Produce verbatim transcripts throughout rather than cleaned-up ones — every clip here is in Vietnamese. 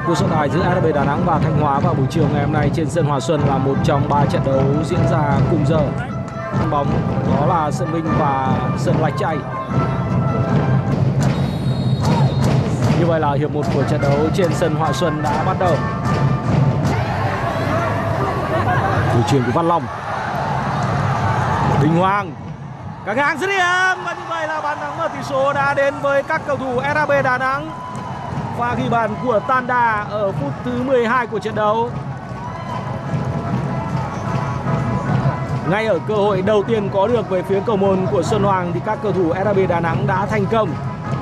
cuộc so tài giữa ét rờ bê Đà Nẵng và Thanh Hóa vào buổi chiều ngày hôm nay trên sân Hòa Xuân là một trong ba trận đấu diễn ra cùng giờ. Bóng đó là sân Vinh và sân Lạch Tray. Như vậy là hiệp một của trận đấu trên sân Hòa Xuân đã bắt đầu. Đường chuyền của Văn Long, Đình Hoàng, các hàng dứt điểm và như vậy là bàn thắng mở tỷ số đã đến với các cầu thủ ét rờ bê Đà Nẵng. Và ghi bàn của Tanda ở phút thứ mười hai của trận đấu. Ngay ở cơ hội đầu tiên có được về phía cầu môn của Xuân Hoàng thì các cầu thủ ét rờ bê Đà Nẵng đã thành công.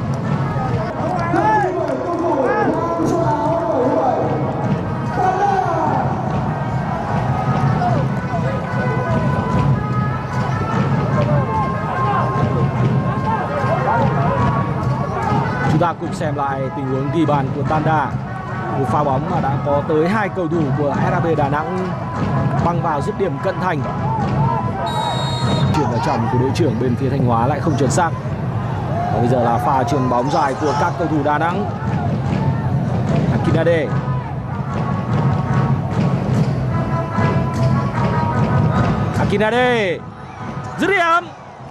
Chúng ta cùng xem lại tình huống ghi bàn của Tanda. Một pha bóng mà đã có tới hai cầu thủ của ét rờ bê Đà Nẵng băng vào dứt điểm cận thành. Chuyển vào trong của đội trưởng bên phía Thanh Hóa lại không chuẩn xác. Và bây giờ là pha chuyền bóng dài của các cầu thủ Đà Nẵng. Akinade, Akinade dứt điểm.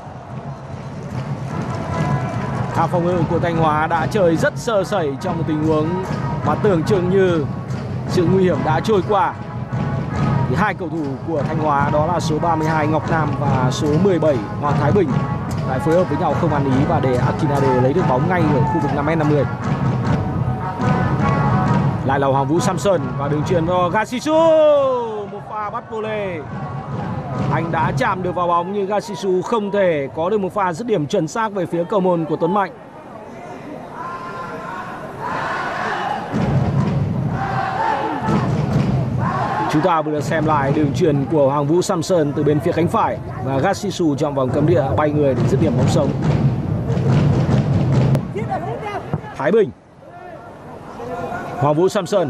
Hàng phòng ngự của Thanh Hóa đã chơi rất sơ sẩy trong một tình huống mà tưởng chừng như sự nguy hiểm đã trôi qua. Thì hai cầu thủ của Thanh Hóa đó là số ba mươi hai Ngọc Nam và số mười bảy Hoàng Thái Bình lại phối hợp với nhau không ăn ý và để Akinade lấy được bóng ngay ở khu vực năm mét năm mươi. Lại là Hoàng Vũ Samson và đường chuyền cho Gasisu, một pha bắt volley. Anh đã chạm được vào bóng nhưng Gasisu không thể có được một pha dứt điểm chuẩn xác về phía cầu môn của Tuấn Mạnh. Chúng ta vừa được xem lại đường chuyền của Hoàng Vũ Samson từ bên phía cánh phải và Gasisu trong vòng cấm địa bay người để dứt điểm bóng sống. Thái Bình, Hoàng Vũ Samson,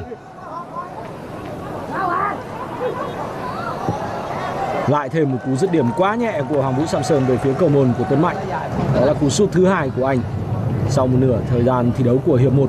lại thêm một cú dứt điểm quá nhẹ của Hoàng Vũ Samson về phía cầu môn của Tuấn Mạnh. Đó là cú sút thứ hai của anh sau một nửa thời gian thi đấu của hiệp một.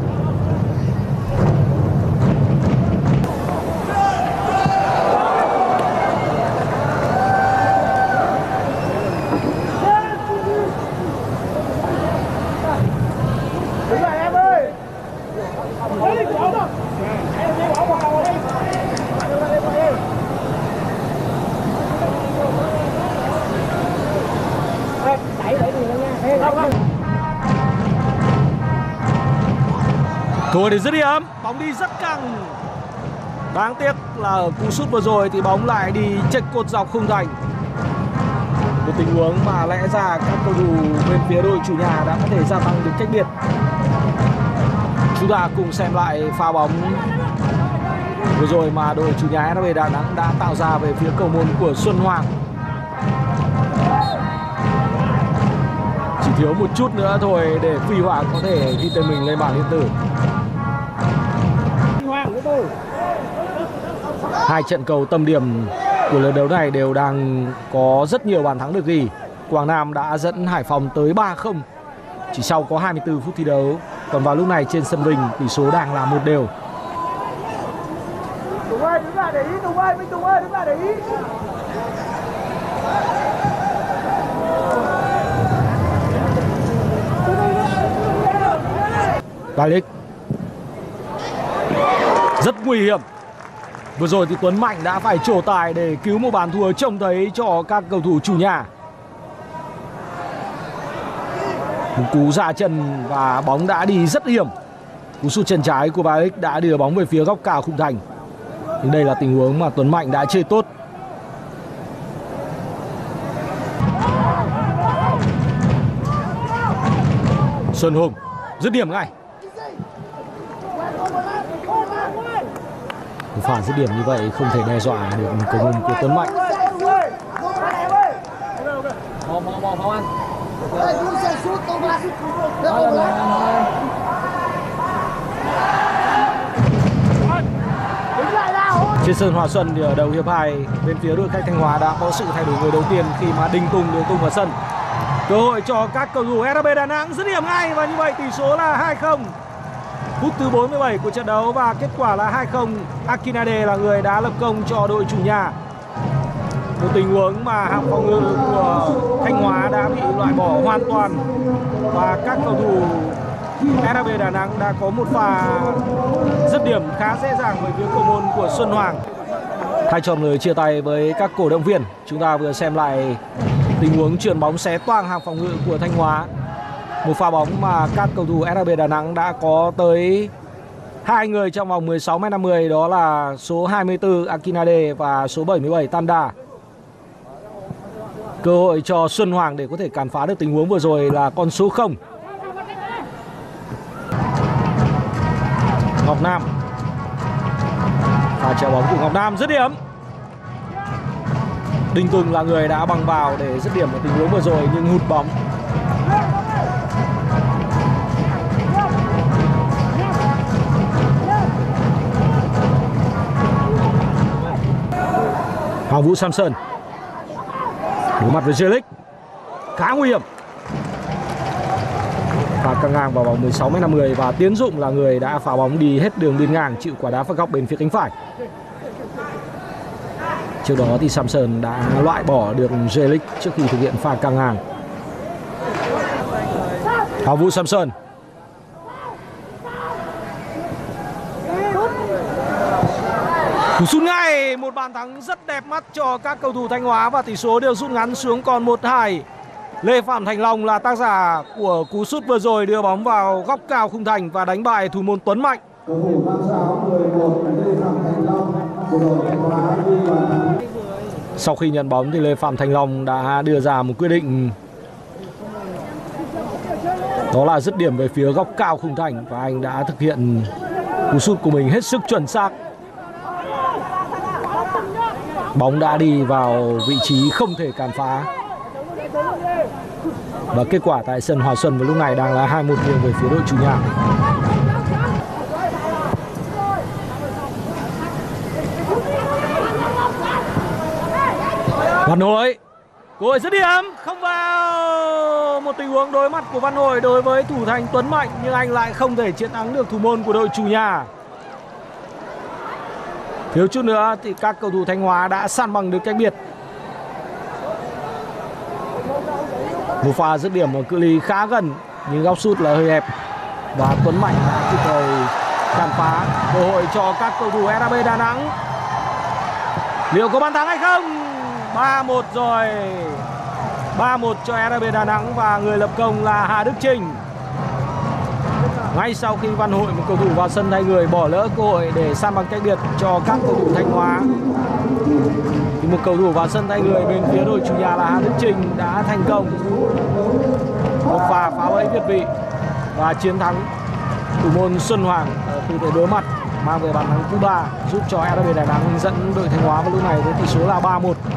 Cơ hội để dứt điểm, bóng đi rất căng. Đáng tiếc là ở cú sút vừa rồi thì bóng lại đi chệch cột dọc khung thành. Một tình huống mà lẽ ra các cầu thủ bên phía đội chủ nhà đã có thể gia tăng được cách biệt. Chúng ta cùng xem lại pha bóng vừa rồi mà đội chủ nhà ét rờ bê Đà Nẵng đã tạo ra về phía cầu môn của Xuân Hoàng. Chỉ thiếu một chút nữa thôi để Phi Hoàng có thể ghi tên mình lên bảng điện tử. Hai trận cầu tâm điểm của lượt đấu này đều đang có rất nhiều bàn thắng được ghi. Quảng Nam đã dẫn Hải Phòng tới ba không chỉ sau có hai mươi tư phút thi đấu. Còn vào lúc này trên sân Vinh tỷ số đang là một đều. Tùng ơi, đứng lại để ý, Tùng ơi, Minh Tùng ơi, đứng lại để ý. Balic rất nguy hiểm. Vừa rồi thì Tuấn Mạnh đã phải trổ tài để cứu một bàn thua trông thấy cho các cầu thủ chủ nhà. Một cú ra chân và bóng đã đi rất hiểm. Cú sút chân trái của Balic đã đưa bóng về phía góc cao khung thành. Nhưng đây là tình huống mà Tuấn Mạnh đã chơi tốt. Xuân Hùng dứt điểm ngay. Một pha dứt điểm như vậy không thể đe dọa được cầu môn của Tuấn Mạnh. Trên sân Hòa Xuân thì ở đầu hiệp hai bên phía đội khách Thanh Hóa đã có sự thay đổi người đầu tiên khi mà Đinh Tùng được tung vào sân. Cơ hội cho các cầu thủ ét rờ bê Đà Nẵng dứt điểm ngay và như vậy tỷ số là hai không. Phút thứ bốn mươi bảy của trận đấu và kết quả là hai không. Akinade là người đã lập công cho đội chủ nhà. Một tình huống mà hàng phòng ngự của Thanh Hóa đã bị loại bỏ hoàn toàn và các cầu thủ ét hát bê Đà Nẵng đã có một pha dứt điểm khá dễ dàng với phía cầu môn của Xuân Hoàng. Thay cho lời chia tay với các cổ động viên, chúng ta vừa xem lại tình huống chuyền bóng xé toang hàng phòng ngự của Thanh Hóa. Một pha bóng mà các cầu thủ ét hát bê Đà Nẵng đã có tới hai người trong vòng mười sáu mét năm mươi, đó là số hai mươi tư Akinade và số bảy mươi bảy Tanda. Cơ hội cho Xuân Hoàng để có thể cản phá được tình huống vừa rồi là con số không. Ngọc Nam. Pha chéo bóng của Ngọc Nam dứt điểm. Đình Tùng là người đã băng vào để dứt điểm ở tình huống vừa rồi nhưng hụt bóng. Hoàng Vũ Samson đối mặt với Jelic, khá nguy hiểm. Và căng ngang vào vòng mười sáu mét năm mươi và Tiến Dụng là người đã phá bóng đi hết đường biên ngang, chịu quả đá phạt góc bên phía cánh phải. Trước đó thì Samson đã loại bỏ được Jelic trước khi thực hiện pha căng ngang. Hoàng Vũ Samson. Cú sút ngay, một bàn thắng rất đẹp mắt cho các cầu thủ Thanh Hóa và tỷ số đều rút ngắn xuống còn một hai. Lê Phạm Thành Long là tác giả của cú sút vừa rồi đưa bóng vào góc cao khung thành và đánh bại thủ môn Tuấn Mạnh. Cầu thủ mang áo mười một Lê Phạm Thành Long của đội Thanh Hóa ghi bàn. Sau khi nhận bóng thì Lê Phạm Thành Long đã đưa ra một quyết định, đó là dứt điểm về phía góc cao khung thành và anh đã thực hiện cú sút của mình hết sức chuẩn xác. Bóng đã đi vào vị trí không thể cản phá. Và kết quả tại sân Hòa Xuân vào lúc này đang là hai một nghiêng về phía đội chủ nhà. Văn Hội, cơ hội dứt điểm không vào. Một tình huống đối mặt của Văn Hội đối với thủ thành Tuấn Mạnh nhưng anh lại không thể chiến thắng được thủ môn của đội chủ nhà. Thiếu chút nữa thì các cầu thủ Thanh Hóa đã san bằng được cách biệt. Một pha dứt điểm ở cự ly khá gần nhưng góc sút là hơi hẹp và Tuấn Mạnh đã kịp thời cản phá. Cơ hội cho các cầu thủ ét hát bê Đà Nẵng. Liệu có bàn thắng hay không? ba một rồi. ba một cho ét hát bê Đà Nẵng và người lập công là Hà Đức Chinh. Ngay sau khi Văn Hội, một cầu thủ vào sân thay người, bỏ lỡ cơ hội để san bằng cách biệt cho các cầu thủ Thanh Hóa, thì một cầu thủ vào sân thay người bên phía đội chủ nhà là Hà Đức Chinh đã thành công một pha phá bẫy việt vị và chiến thắng thủ môn Xuân Hoàng ở tư thế đối mặt, mang về bàn thắng thứ ba giúp cho ét hát bê Đà Nẵng dẫn đội Thanh Hóa vào lúc này với tỷ số là ba một.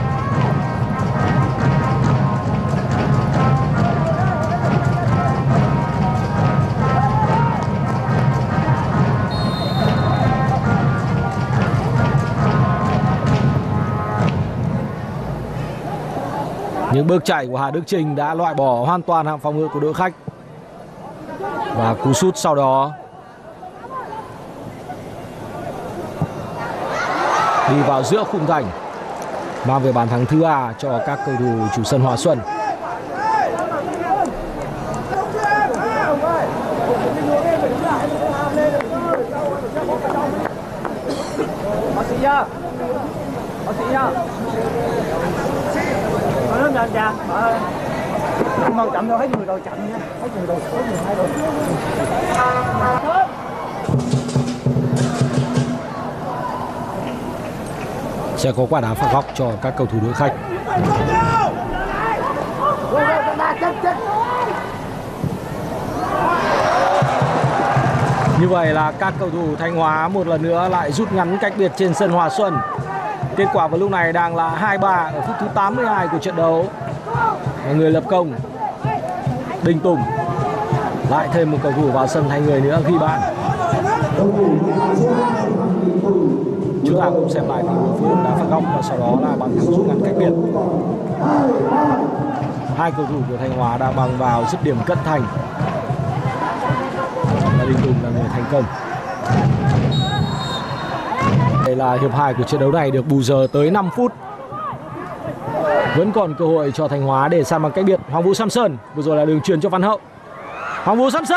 Những bước chạy của Hà Đức Chinh đã loại bỏ hoàn toàn hàng phòng ngự của đội khách. Và cú sút sau đó đi vào giữa khung thành, mang về bàn thắng thứ ba cho các cầu thủ chủ sân Hòa Xuân. Bác sĩ nha. Bác sĩ nha. Nó nhanh chàng. Không mau chậm đâu, hết người rồi chậm nha. Hết người rồi, hết người hai rồi. Sẽ có quả đá phạt góc cho các cầu thủ đội khách. Như vậy là các cầu thủ Thanh Hóa một lần nữa lại rút ngắn cách biệt trên sân Hòa Xuân. Kết quả vào lúc này đang là hai ba ở phút thứ tám mươi hai của trận đấu. Và người lập công Đình Tùng lại thêm một cầu thủ vào sân thay người nữa ghi bàn. Chúng ta cùng xem lại tình huống phía đá phạt góc và sau đó là bàn thắng rút ngắn cách biệt. Hai cầu thủ của Thanh Hóa đã bằng vào dứt điểm cận thành. và Đình Tùng là người thành công. Đây là hiệp hai của trận đấu này được bù giờ tới năm phút. Vẫn còn cơ hội cho Thanh Hóa để san bằng cách biệt. Hoàng Vũ Samson vừa rồi là đường truyền cho Văn Hậu. Hoàng Vũ Samson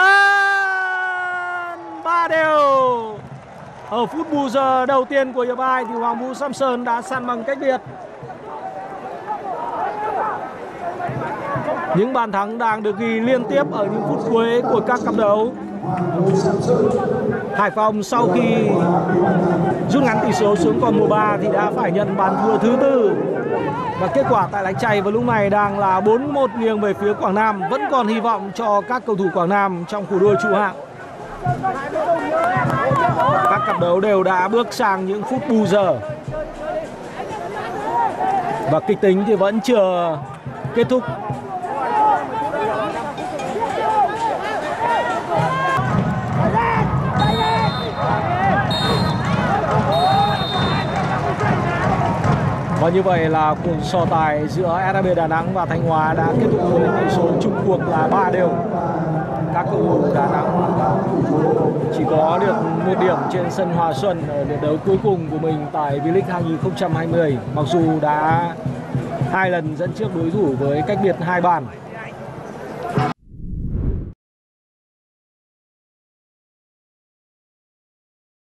ba đều. Ở phút bù giờ đầu tiên của hiệp hai thì Hoàng Vũ Samson đã san bằng cách biệt. Những bàn thắng đang được ghi liên tiếp ở những phút cuối của các cặp đấu. Hải Phòng sau khi rút ngắn tỷ số xuống còn một ba thì đã phải nhận bàn thua thứ tư. Và kết quả tại Lạch Tray vào lúc này đang là bốn một nghiêng về phía Quảng Nam. Vẫn còn hy vọng cho các cầu thủ Quảng Nam trong cuộc đua trụ hạng. Các cặp đấu đều đã bước sang những phút bù giờ. Và kịch tính thì vẫn chưa kết thúc. Và như vậy là cuộc so tài giữa ét hát bê Đà Nẵng và Thanh Hóa đã kết thúc với tỷ số chung cuộc là ba đều. Các cầu thủ Đà Nẵng chỉ có được một điểm trên sân Hòa Xuân ở lượt đấu cuối cùng của mình tại V-League hai nghìn không trăm hai mươi, mặc dù đã hai lần dẫn trước đối thủ với cách biệt hai bàn.